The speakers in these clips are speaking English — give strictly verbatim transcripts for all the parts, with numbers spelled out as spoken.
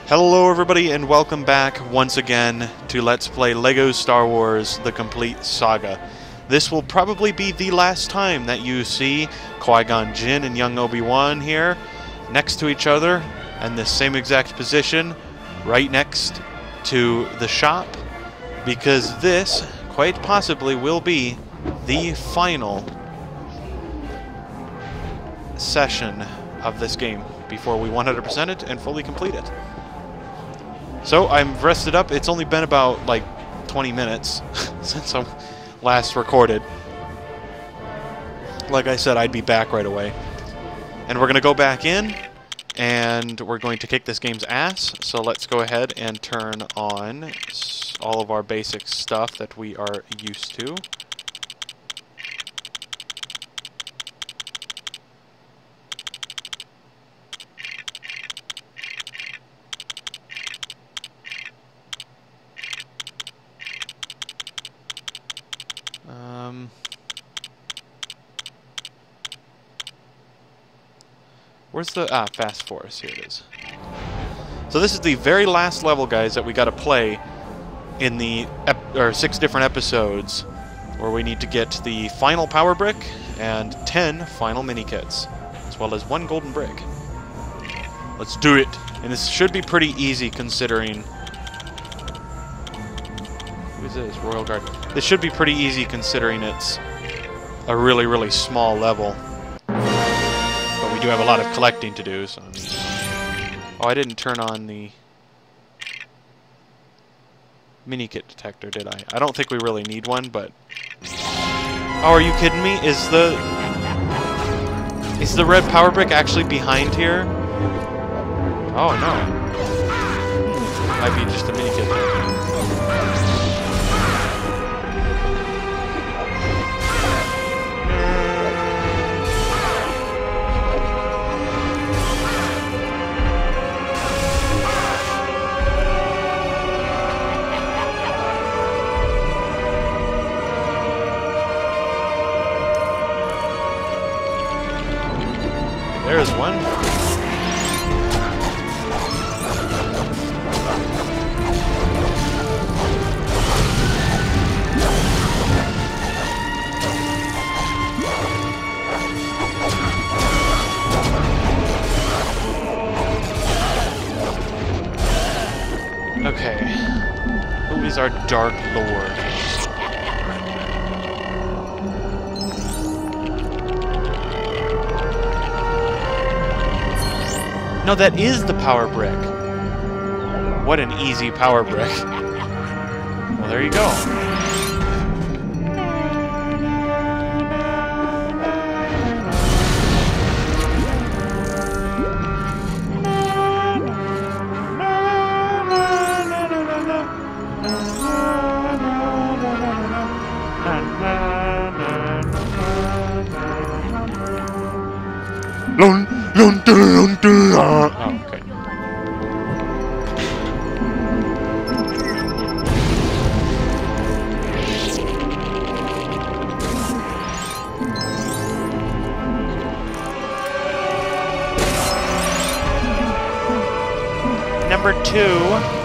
Hello everybody and welcome back once again to Let's Play LEGO Star Wars The Complete Saga. This will probably be the last time that you see Qui-Gon Jinn and young Obi-Wan here next to each other in the same exact position right next to the shop, because this quite possibly will be the final session of this game before we one hundred percent it and fully complete it. So I'm rested up. It's only been about like twenty minutes since I last recorded. Like I said, I'd be back right away. And we're going to go back in and we're going to kick this game's ass. So let's go ahead and turn on all of our basic stuff that we are used to. Um, where's the... Ah, Fast Force. Here it is. So this is the very last level, guys, that we got to play in the ep or six different episodes, where we need to get the final power brick and ten final mini kits, as well as one golden brick. Let's do it! And this should be pretty easy considering... Who is this? Royal Guard. This should be pretty easy considering it's a really, really small level. But we do have a lot of collecting to do, so... I mean... Oh, I didn't turn on the mini kit detector, did I? I don't think we really need one, but... Oh, are you kidding me? Is the... Is the red power brick actually behind here? Oh, no. Might be just a mini kit detector. There's one. Okay. Who is our Dark Lord? No, that is the power brick. What an easy power brick. Well, there you go. Oh, okay. Number two.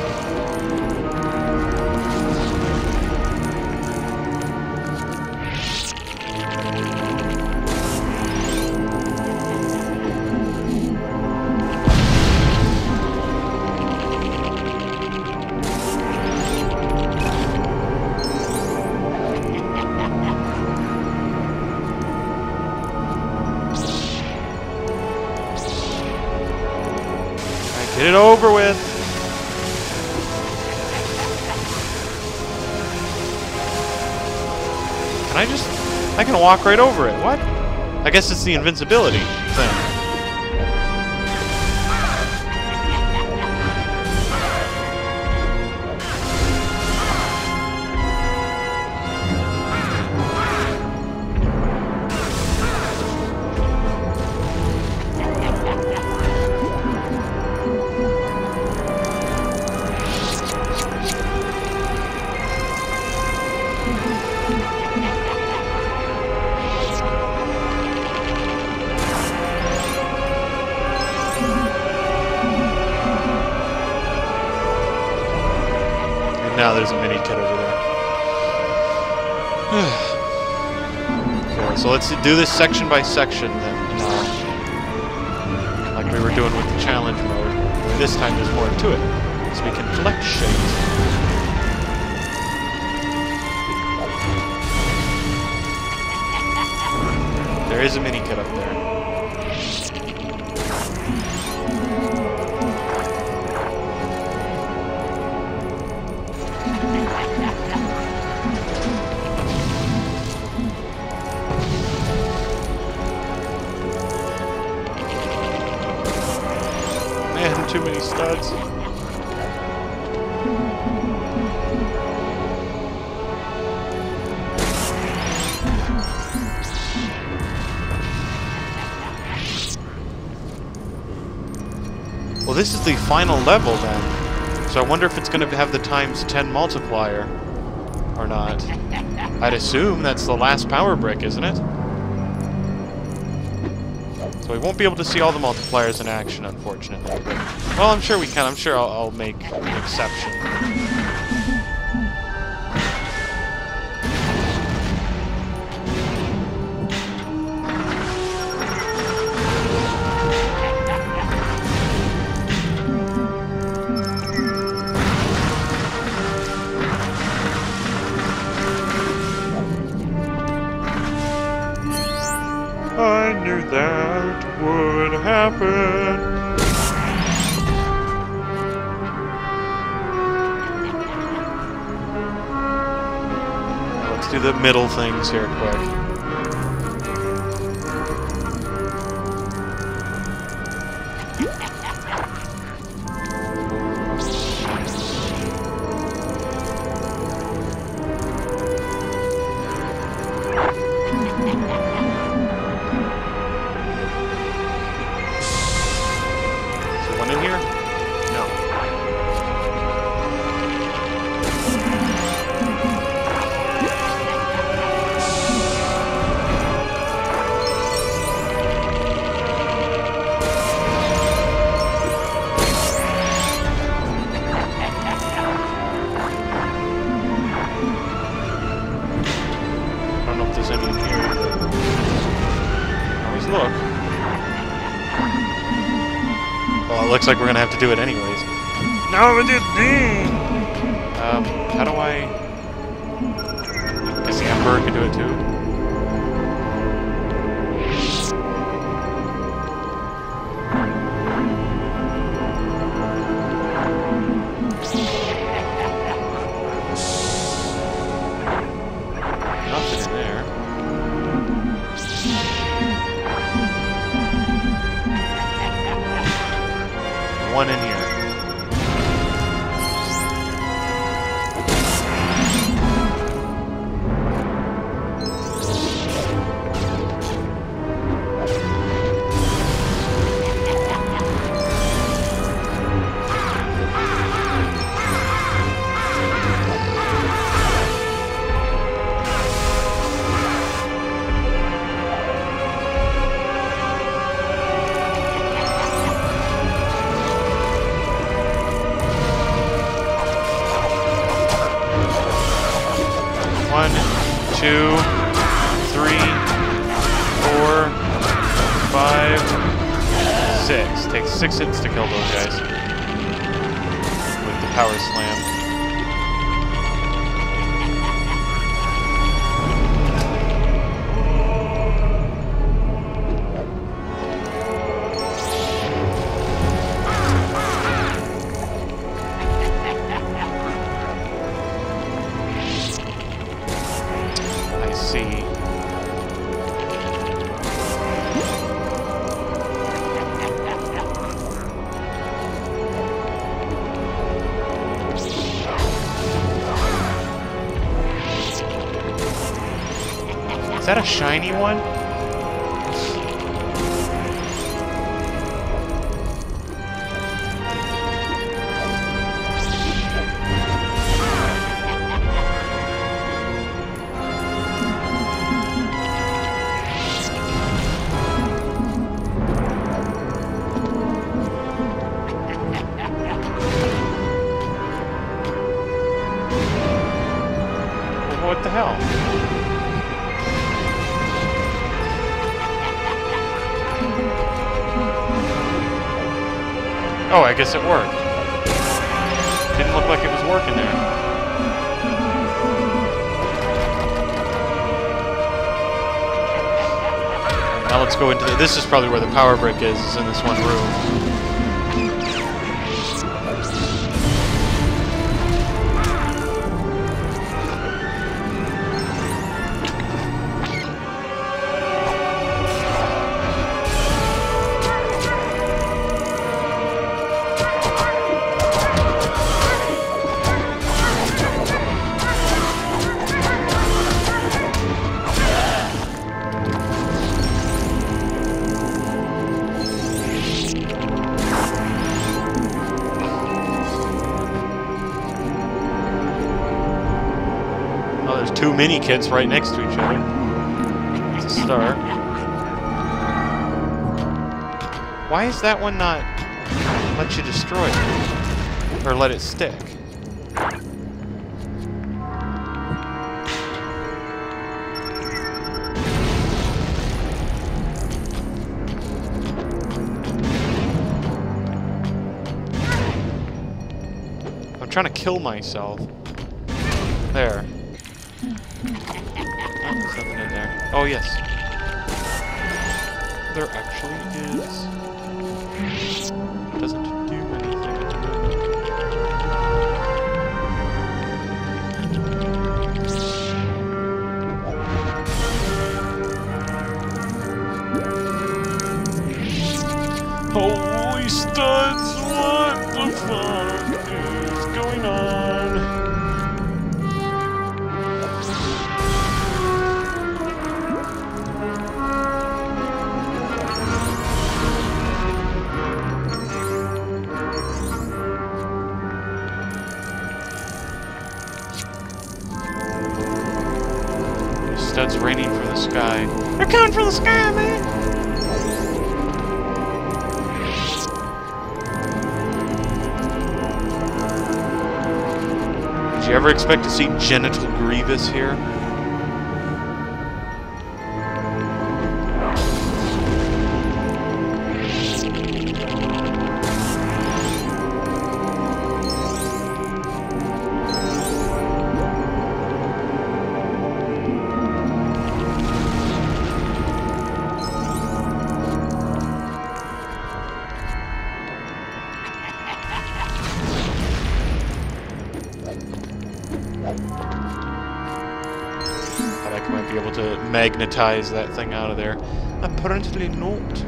Get it over with. Can I just... I can walk right over it. What? I guess it's the invincibility thing. now there's a mini kit over there. Okay, so let's do this section by section then. Now, like we were doing with the challenge mode. Only this time there's more to it, so we can collect shades. There is a mini kit up there. Man, too many studs. Well, this is the final level then. So I wonder if it's going to have the times ten multiplier or not. I'd assume that's the last power brick, isn't it? So we won't be able to see all the multipliers in action, unfortunately. But, well, I'm sure we can. I'm sure I'll, I'll make an exception. I knew that would happen. Let's do the middle things here quick. In here? No. I don't know if there's any in here. Always look. Well, it looks like we're gonna have to do it anyways. No, it didn't. Um, how do I? Guess the Emperor can do it too. Nothing in there. One in here. One, two, three, four, five, six. Takes six hits to kill those guys with the power slam. Is that a shiny one? What the hell? Oh, I guess it worked. Didn't look like it was working there. Now let's go into the... This is probably where the power brick is, is in this one room. Two mini kits right next to each other. It's a start. Why is that one not let you destroy it? Or let it stick? I'm trying to kill myself. There. Oh, there's nothing in there. Oh, yes. There actually is. It doesn't do anything. Holy studs! What the fuck is going on? Studs raining from the sky. They're coming from the sky, man! Did you ever expect to see Genital Grievous here? I might be able to magnetize that thing out of there. Apparently not.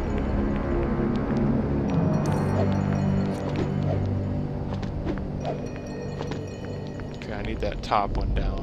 Okay, I need that top one down.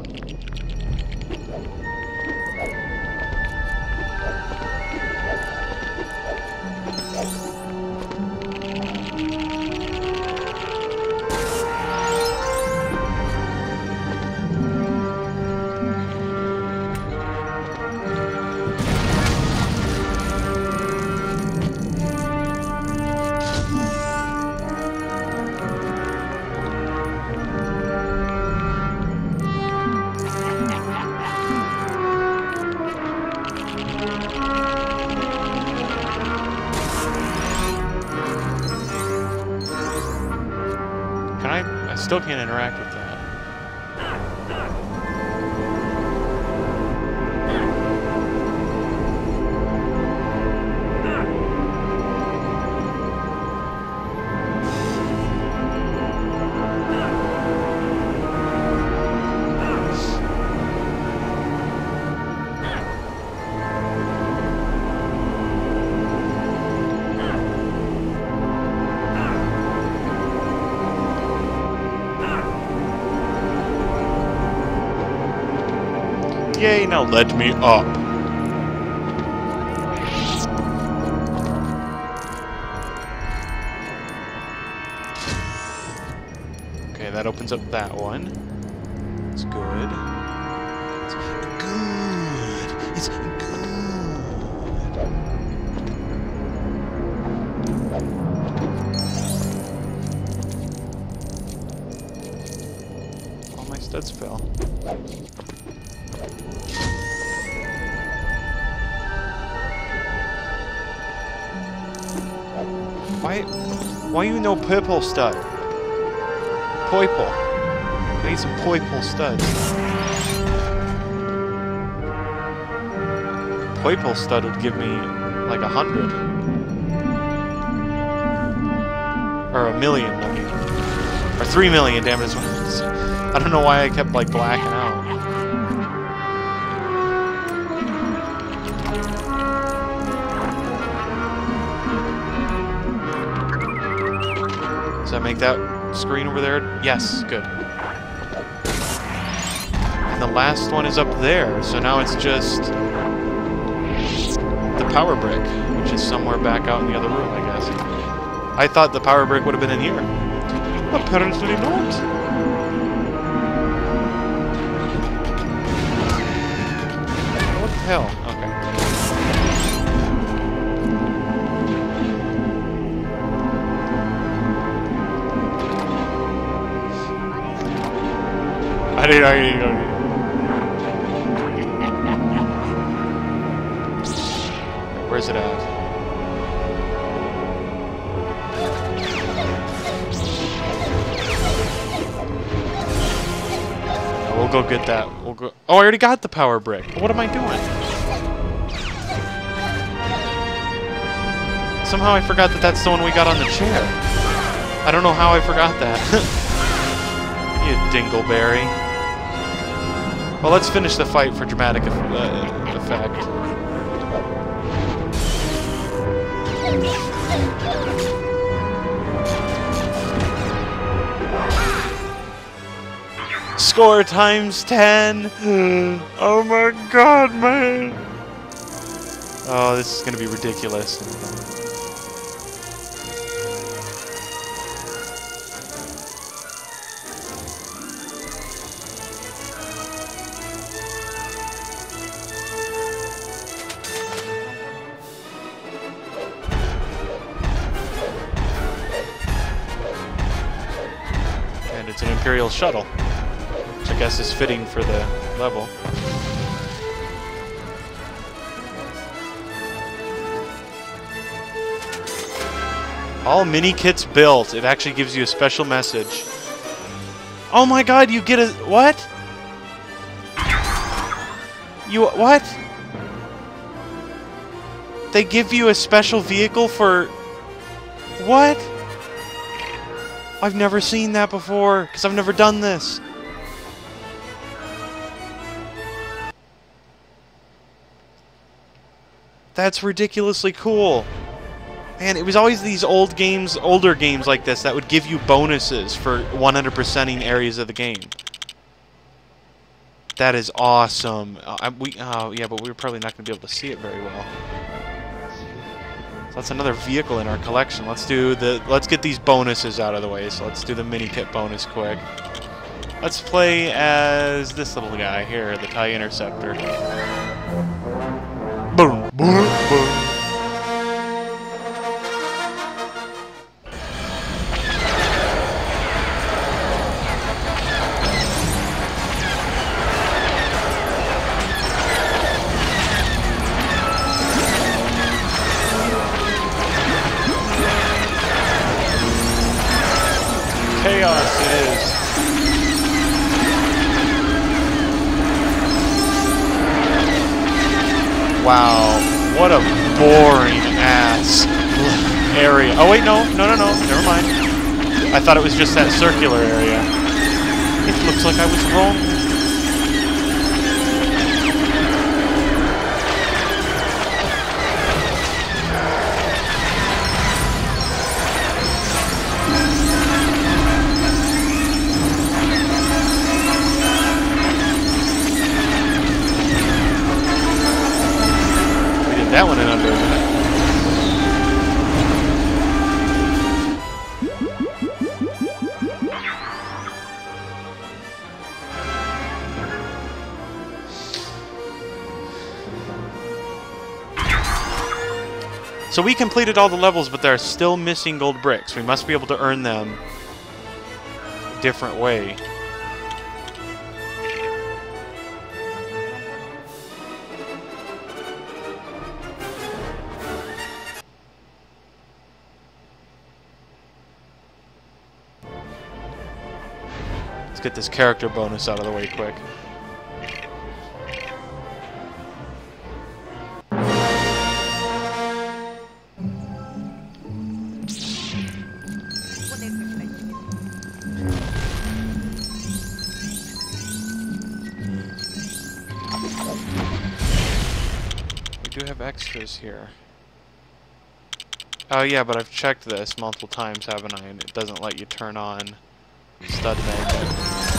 I still can't interact with that. Yay, now let me up. Okay, that opens up that one. It's good. It's good. It's good. All my studs fell. Why, why you no purple stud? Purple. I need some purple studs. Purple stud would give me like a hundred. Or a million, I mean. Or three million, damn it. I don't know why I kept like blacking out. Does that make that screen over there? Yes, good. And the last one is up there, so now it's just the power brick, which is somewhere back out in the other room, I guess. I thought the power brick would have been in here. Apparently not. What the hell? Okay. I didn't, I didn't, I didn't. Where's it at? Oh, we'll go get that. We'll go. Oh, I already got the power brick. What am I doing? Somehow I forgot that that's the one we got on the chair. I don't know how I forgot that. You dingleberry. Well, let's finish the fight for dramatic eff uh, effect. Score times ten! Oh my god, man! Oh, this is gonna be ridiculous. And it's an Imperial shuttle, which I guess is fitting for the level. All mini kits built. It actually gives you a special message. Oh my god, you get a... What? You... What? They give you a special vehicle for... What? I've never seen that before, because I've never done this. That's ridiculously cool. Man, it was always these old games, older games like this that would give you bonuses for one hundred percenting areas of the game. That is awesome. Uh, I, we, oh, yeah, but we were probably not going to be able to see it very well. So that's another vehicle in our collection. Let's do the. Let's get these bonuses out of the way. So let's do the mini kit bonus quick. Let's play as this little guy here, the TIE Interceptor. Boom, boom, boom. Chaos it is. Wow, what a boring ass area. Oh wait, no, no, no, no, never mind. I thought it was just that circular area. It looks like I was wrong. That one in under a minute. So we completed all the levels, but there are still missing gold bricks. We must be able to earn them a different way. get this character bonus out of the way quick. We do have extras here. Oh yeah, but I've checked this multiple times, haven't I? And it doesn't let you turn on stud magnet.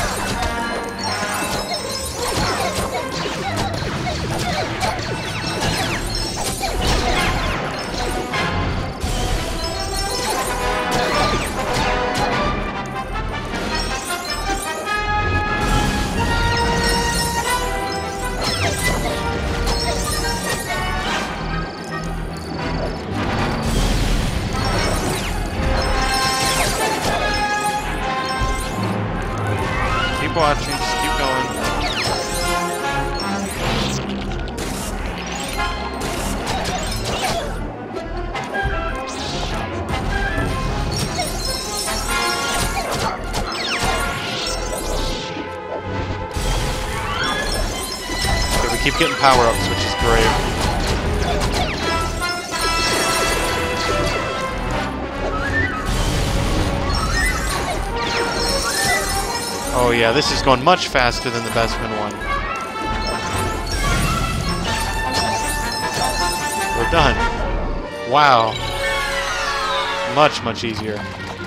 Keep watching, just keep going. Okay, we keep getting power-ups, which is great. Oh yeah, this is going much faster than the Bestman one. We're done. Wow. Much, much easier.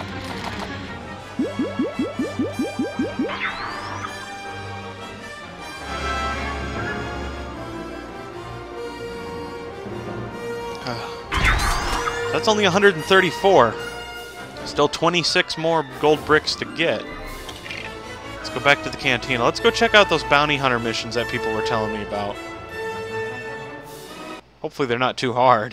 That's only one hundred thirty-four. Still twenty-six more gold bricks to get. Let's go back to the cantina. Let's go check out those bounty hunter missions that people were telling me about. Hopefully they're not too hard.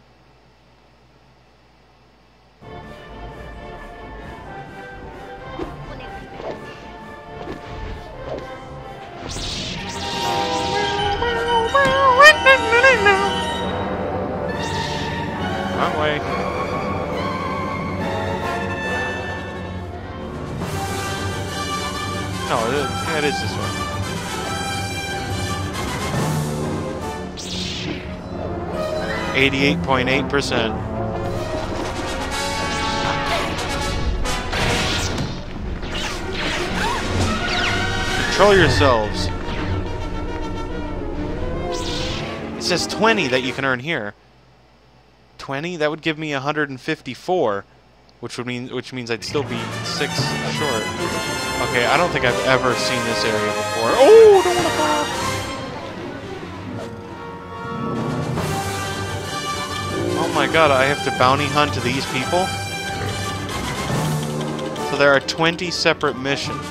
Wrong way. No, it is, yeah, it is this one. eighty-eight point eight percent. Control yourselves. It says twenty that you can earn here. twenty? That would give me one hundred fifty-four, which would mean which means I'd still be six short. Okay, I don't think I've ever seen this area before. Oh, don't want to fall. Oh my god, I have to bounty hunt these people? So there are twenty separate missions.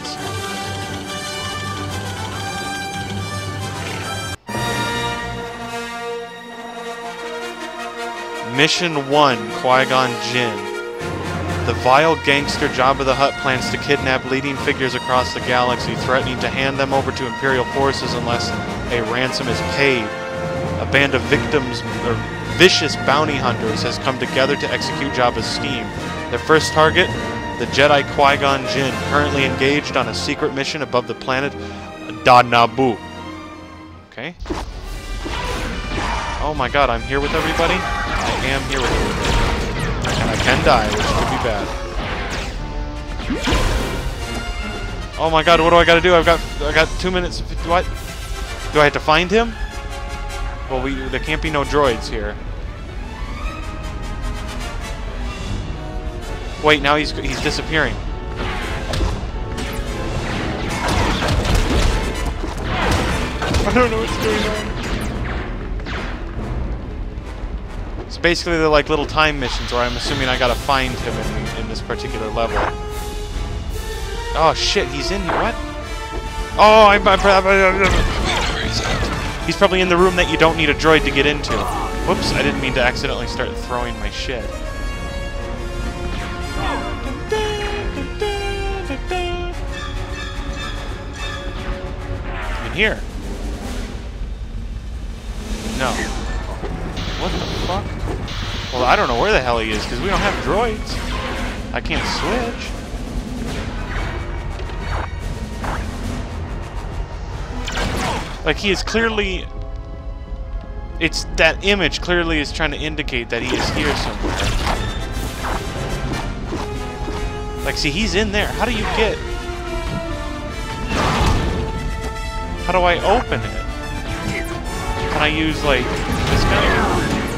Mission one, Qui-Gon Jinn. The vile gangster Jabba the Hutt plans to kidnap leading figures across the galaxy, threatening to hand them over to Imperial forces unless a ransom is paid. A band of victims, or vicious bounty hunters, has come together to execute Jabba's scheme. Their first target, the Jedi Qui-Gon Jinn, currently engaged on a secret mission above the planet Da Naboo. Okay. Oh my god, I'm here with everybody? I am here with everybody. And I can die, which would be bad. Oh my god, what do I gotta do? I've got I got two minutes. What? Do I have to find him? Well, we there can't be no droids here. Wait, now he's he's disappearing. I don't know what's going on. So basically they're like little time missions where I'm assuming I gotta find him in, in this particular level. Oh shit, he's in here. What? Oh, I'm... He's probably in the room that you don't need a droid to get into. Whoops, I didn't mean to accidentally start throwing my shit. In here. No. What the fuck? Well, I don't know where the hell he is, because we don't have droids. I can't switch. Like, he is clearly... It's... That image clearly is trying to indicate that he is here somewhere. Like, see, he's in there. How do you get... How do I open it? Can I use, like, this guy?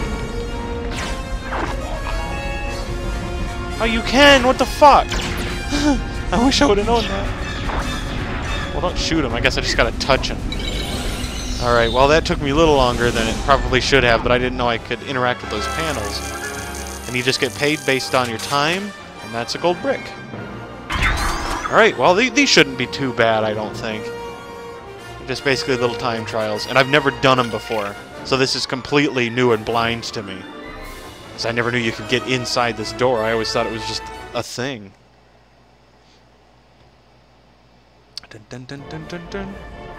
Oh, you can! What the fuck? I wish I would have known that. Well, don't shoot him. I guess I just gotta touch him. Alright, well, that took me a little longer than it probably should have, but I didn't know I could interact with those panels. And you just get paid based on your time, and that's a gold brick. Alright, well, th these shouldn't be too bad, I don't think. They're just basically little time trials, and I've never done them before, so this is completely new and blind to me. Because I never knew you could get inside this door. I always thought it was just a thing. Dun, dun, dun, dun, dun, dun.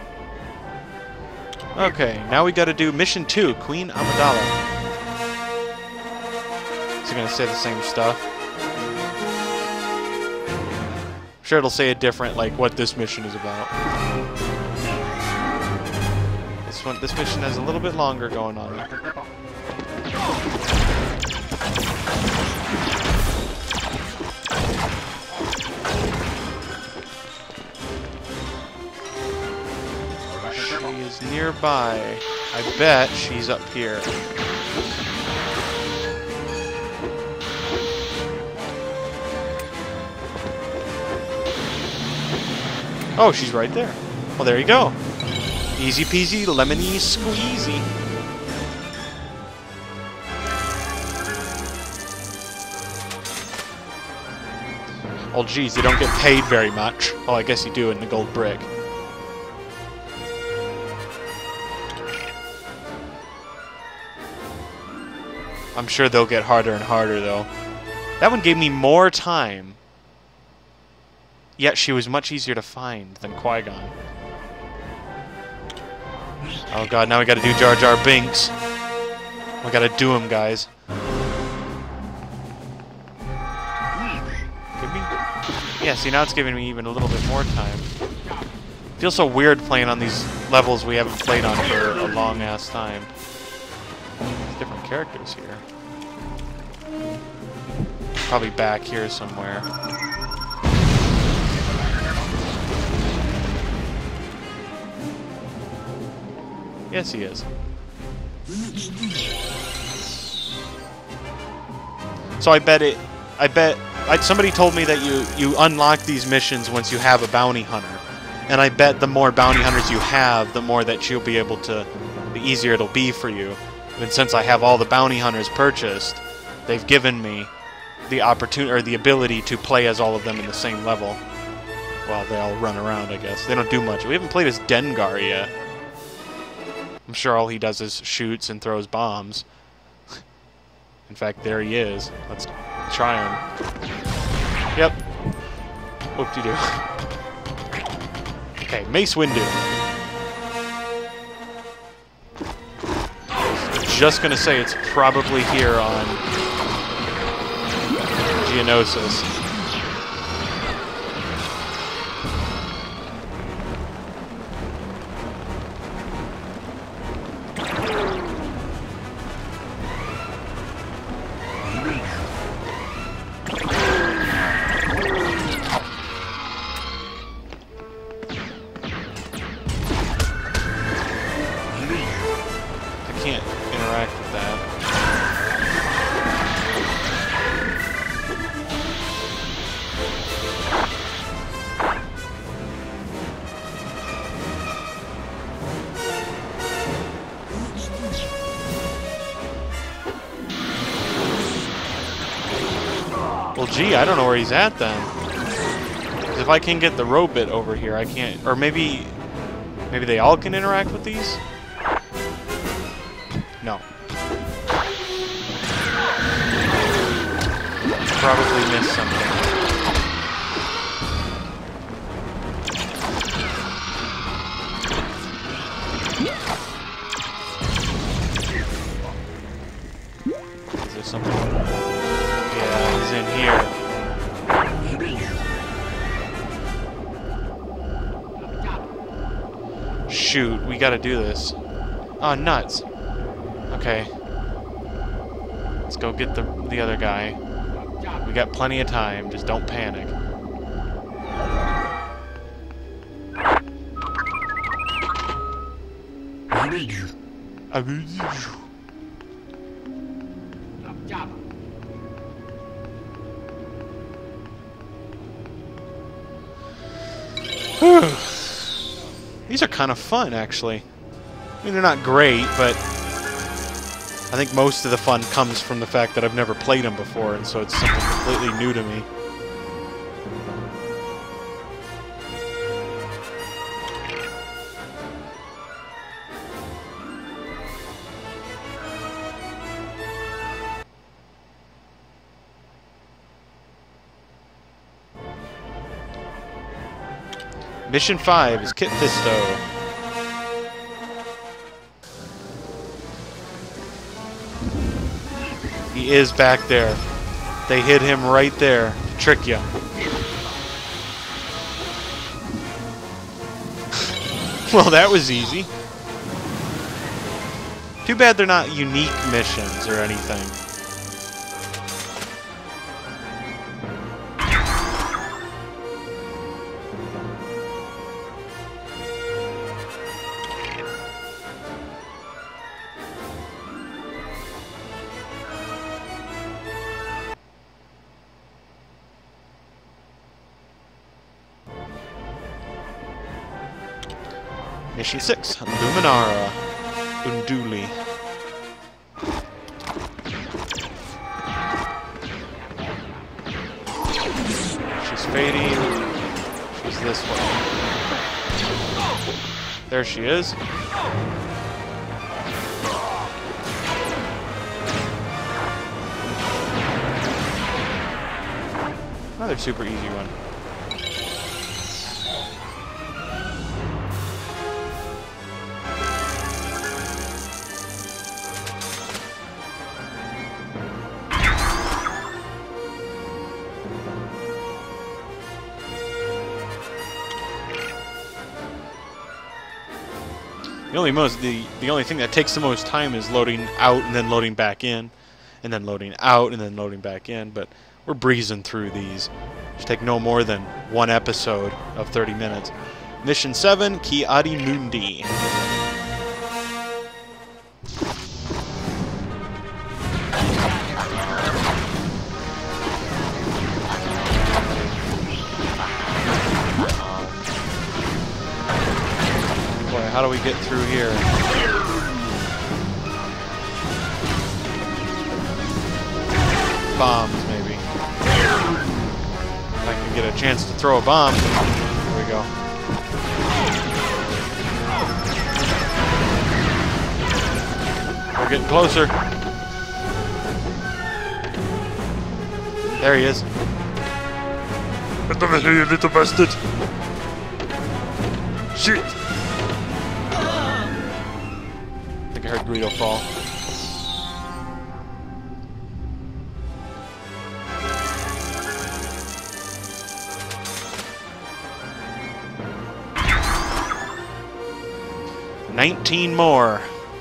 Okay, now we gotta do mission two, Queen Amidala. Is it gonna say the same stuff? I'm sure it'll say it different, like what this mission is about. This one, this mission has a little bit longer going on. She is nearby. I bet she's up here. Oh, she's right there. Well, there you go. Easy peasy, lemony squeezy. Oh, geez, you don't get paid very much. Oh, I guess you do in the gold brick. I'm sure they'll get harder and harder, though. That one gave me more time. Yet she was much easier to find than Qui-Gon. Oh god, now we gotta do Jar Jar Binks. We gotta do him, guys. Give me... Yeah, see, now it's giving me even a little bit more time. Feels so weird playing on these levels we haven't played on for a long-ass time. There's different characters here. Probably back here somewhere. Yes, he is. So I bet it... I bet... I, somebody told me that you, you unlock these missions once you have a bounty hunter. And I bet the more bounty hunters you have, the more that you'll be able to... the easier it'll be for you. And since I have all the bounty hunters purchased, they've given me the opportunity or the ability to play as all of them in the same level. Well, they all run around, I guess. They don't do much. We haven't played as Dengar yet. I'm sure all he does is shoots and throws bombs. In fact, there he is. Let's try him. Yep. Whoop-de-doo. Okay, Mace Windu. Just gonna say it's probably here on Geonosis. Well, gee, I don't know where he's at then. 'Cause if I can get the robot over here, I can't... Or maybe... Maybe they all can interact with these? No. Probably missed something. Is there something? Yeah, he's in here. shoot. We gotta do this. Oh, nuts. Okay. Let's go get the, the other guy. We got plenty of time. Just don't panic. I need you. I need you. These are kind of fun, actually. I mean, they're not great, but I think most of the fun comes from the fact that I've never played them before, and so it's something completely new to me. Mission five is Kit Fisto. He is back there. They hid him right there to trick you. Well, that was easy. Too bad they're not unique missions or anything. Mission six, Luminara, Unduli. She's fading. She's this way. There she is. Another super easy one. The only most the the only thing that takes the most time is loading out and then loading back in, and then loading out and then loading back in. But we're breezing through these. Should take no more than one episode of thirty minutes. Mission seven, Ki Adi Mundi. How do we get through here? Bombs, maybe. If I can get a chance to throw a bomb. There we go. We're getting closer. There he is. Get over here, you little bastard! Shoot! I heard Greedo fall. Nineteen more.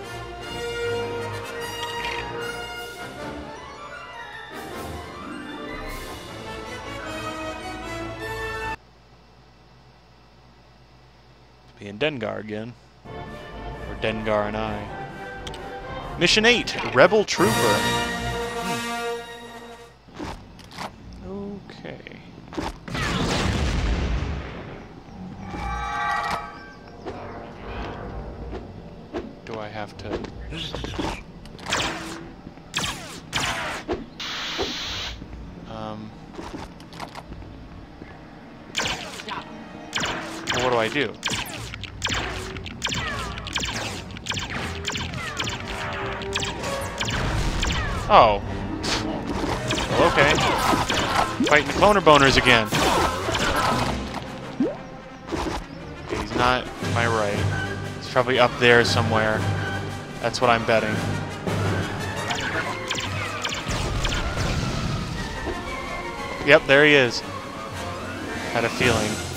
Be in Dengar again. Or Dengar and I. Mission eight, Rebel Trooper. Hmm. Okay. Do I have to... Um... Well, what do I do? Oh. Well, okay. Fighting the cloner boners again. Okay, he's not to my right. He's probably up there somewhere. That's what I'm betting. Yep, there he is. Had a feeling.